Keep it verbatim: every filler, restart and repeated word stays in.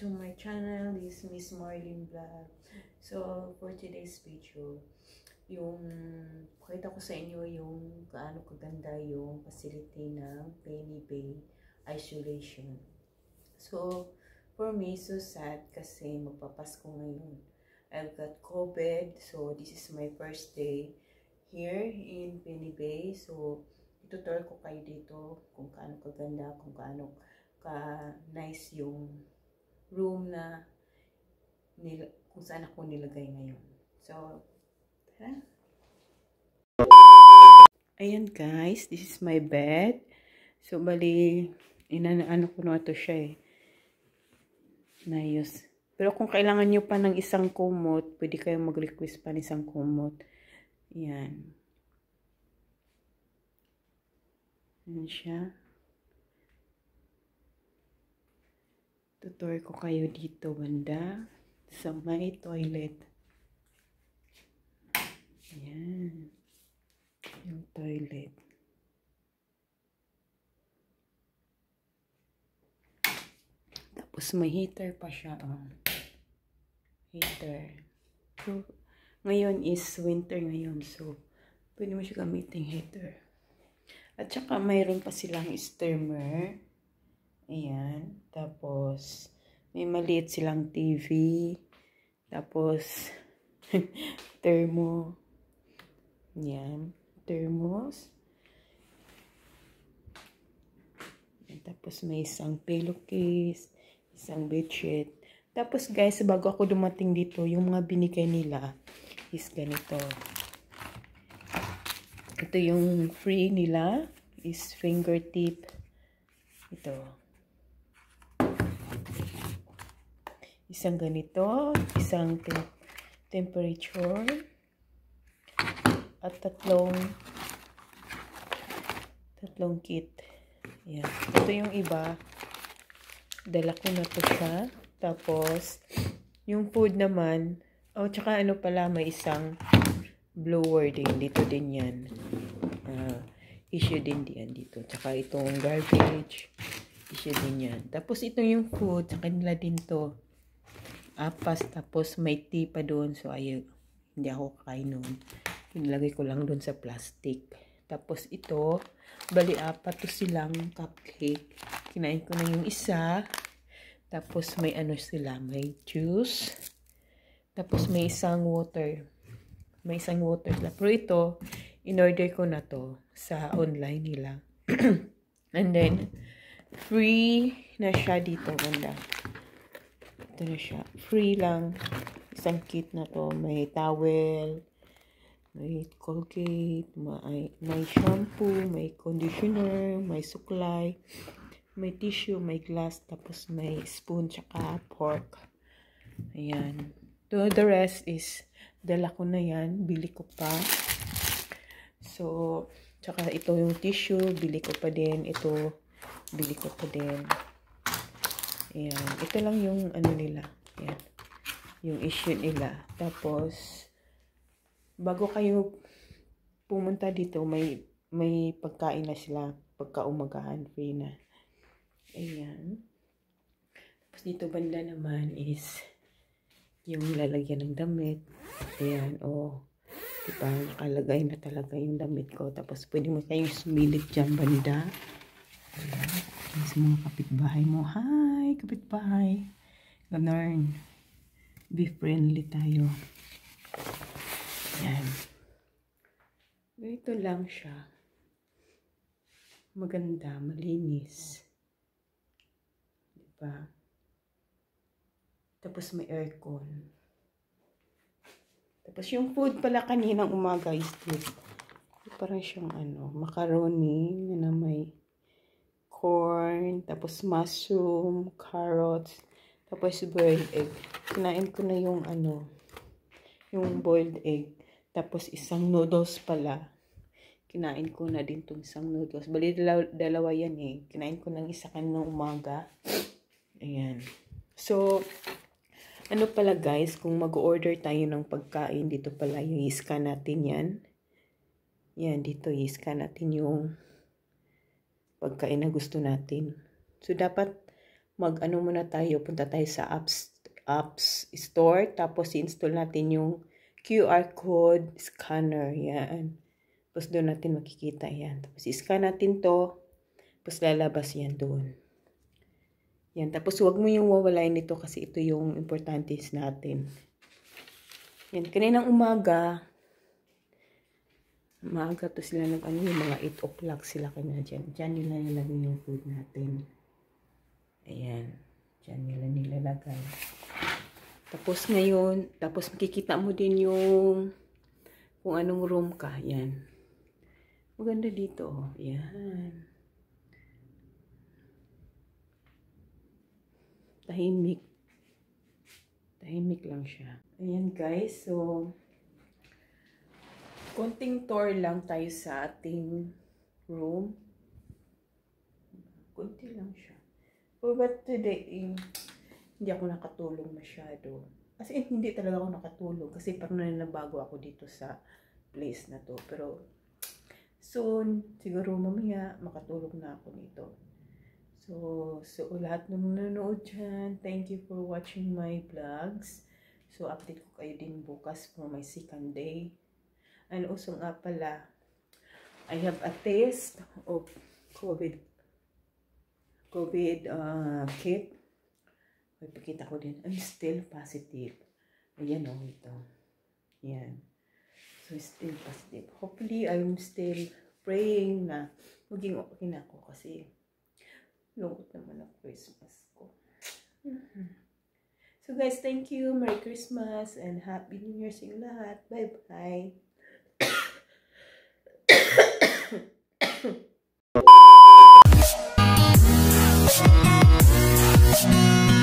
to my channel. This is Miss Marlene Vlog. So, for today's video, yung pakita ko sa inyo yung gaano kaganda yung facility ng Penny Bay Isolation. So, for me, so sad kasi magpapasko ngayon. I've got COVID, so this is my first day here in Penny Bay. So, itutur ko kayo dito kung gaano kaganda, kung gaano ka-nice yung room na nil kung saan ako nilagay ngayon. So, tara. Ayan guys, this is my bed. So, bali, inaano ko na ito siya eh. Nayos. Pero kung kailangan nyo pa ng isang kumot, pwede kayong mag-request pa ng isang kumot. Ayan. Ayan siya. Tutur ko kayo dito banda sa may toilet. Ayan. Yung toilet. Tapos may heater pa siya. Oh. Heater. So, ngayon is winter ngayon. So, pwede mo siya gamitin heater. At saka mayroon pa silang steamer. Ayan. Tapos, may maliit silang T V. Tapos, thermo. Ayan. Thermos. Ayan. Tapos, may isang pillowcase. Isang bedsheet. Tapos, guys, bago ako dumating dito, yung mga binigay nila is ganito. Ito yung free nila. Is fingertip. Ito. Isang ganito, isang te temperature, at tatlong tatlong kit. Yan. Ito yung iba. Dala ko na to siya. Tapos, yung food naman, oh, tsaka ano pala, may isang blower din. Dito din yan. Uh, issue din diyan dito. Tsaka itong garbage, issue din yan. Tapos, ito yung food, sa kanila din to. Apas, tapos may tea pa doon. So, ayaw, hindi ako kakain nun. Inilagay ko lang doon sa plastic. Tapos, ito, bali apat to silang cupcake. Kinain ko na yung isa. Tapos, may ano sila, may juice. Tapos, may isang water. May isang water sila. Pero ito, in-order ko na to sa online nila. And then, free na siya dito, ganda. Ito na siya. Free lang. Isang kit na to. May towel. May Colgate. May, may shampoo. May conditioner. May suklay. May tissue. May glass. Tapos may spoon. Tsaka pork. Ayan. So, the rest is dala ko na yan. Bili ko pa. So, tsaka ito yung tissue. Bili ko pa din. Ito. Bili ko pa din. Ayan. Ito lang yung ano nila. Ayan. Yung issue nila. Tapos, bago kayo pumunta dito, may may pagkain na sila. Pagkaumagahan. Free na. Ayan. Tapos dito banda naman is yung lalagyan ng damit. Ayan. O, diba? Nakalagay na talaga yung damit ko. Tapos, pwede mo kayong sumilip dyan banda. Ayan. Sa mga kapitbahay mo. Hi, kapitbahay. Ganun. Be friendly tayo. Ayan. Ganito lang siya. Maganda, malinis. Diba? Tapos may aircon. Tapos yung food pala kaninang umaga is this. Parang siyang ano, macaroni na may corn, tapos mushroom, carrots, tapos boiled egg. Kinain ko na yung ano, yung boiled egg. Tapos isang noodles pala. Kinain ko na din tong isang noodles. Bali dalawa, dalawa yan eh. Kinain ko ng isa kaninang umaga. Ayan. So, ano pala guys, kung mag-order tayo ng pagkain, dito pala yung i-scan natin yan. Yan, dito i-scan natin yung pagkain na gusto natin. So, dapat mag-ano muna tayo, punta tayo sa apps, apps store, tapos i-install natin yung Q R code scanner, yan. Tapos doon natin makikita yan. Tapos i-scan natin to, tapos lalabas yan doon. Yan, tapos huwag mo yung wawalain nito kasi ito yung importante natin. Yan, kaninang umaga, maaga to sila nag ano, yung mga eight o'clock sila kanina dyan. Dyan nila nilagay yung food natin. Ayan, dyan nila nilalagay. Tapos ngayon, tapos makikita mo din yung kung anong room ka. Yan. Maganda dito. Oh. Yan. Tahimik. Tahimik lang siya. Ayan guys. So, konting tour lang tayo sa ating room. Konti lang siya. But today, eh, hindi ako nakatulong masyado. Kasi hindi talaga ako nakatulong. Kasi parang nanabago ako dito sa place na to. Pero soon, siguro mamaya, makatulong na ako nito. So, so lahat ng nanonood dyan, thank you for watching my vlogs. So, update ko kayo din bukas for my second day. And also nga pala, I have a test of COVID. COVID uh, kit. Ipakita ko din. I'm still positive. Ayan o, oh, ito. Ayan. So, still positive. Hopefully, I'm still praying na maging okay na ako kasi lungkot naman ang Christmas ko. Mm-hmm. So, guys, thank you. Merry Christmas and Happy New Year sa inyo lahat. Bye-bye.